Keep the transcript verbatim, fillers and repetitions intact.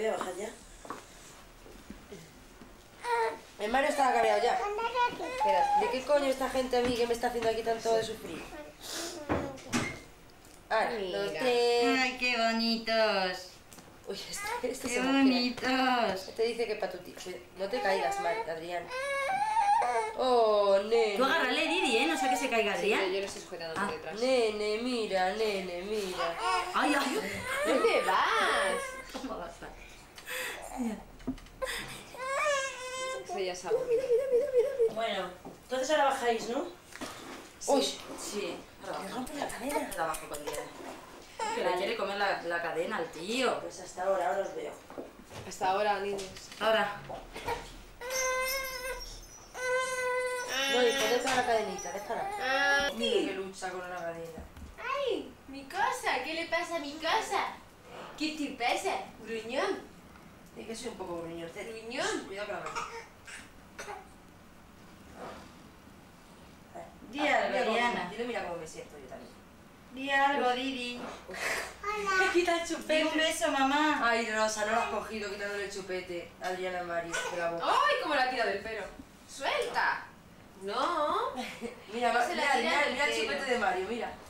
voy a bajar ya. El Mario estaba cabreado ya. Espera, ¿de qué coño esta gente a mí que me está haciendo aquí tanto de sufrir? Ay, los tres. Ay, qué bonitos. Uy, este, este qué se bonitos. Este dice que para tu tío. No te caigas, Mar, Adrián. Oh, nene. Tú agárrale, Didi, ¿eh? No sé que se caiga, Adrián. Sí, yo lo estoy sujetando por detrás. Nene, mira, nene, mira. Ay, ay. ¿Dónde vas? ¿Cómo vas a...? Eso ya se aburrido. Bueno, entonces ahora bajáis, ¿no? Uy, Sí. Ahora me bajo. rompe la cadena. Ahora bajo con Diana. Que le quiere comer la, la cadena al tío. Pues hasta ahora, ahora os veo. Hasta ahora, niños. Ahora. No, hijo, deja la cadenita, déjala. Ah, Mira que lucha con la cadena. ¡Ay! ¡Mi cosa! ¿Qué le pasa a mi cosa? ¿Qué te pasa? Gruñón. Di que soy un poco gruñón. Gruñón. Cuidado con la mano. Di Ah, algo, mira cómo- Diana. Dile, mira cómo me siento yo también. Di algo, Didi. Me quita el Di chupete. un beso, mamá. Ay, Rosa, no lo has cogido quitándole el chupete. Adriana Mario, de la boca. ¡Ay! ¿Cómo la tira del pelo? ¡Suelta! No. Mira, No va- se la mira, tira mira, del mira el pelo. chupete de Mario, mira.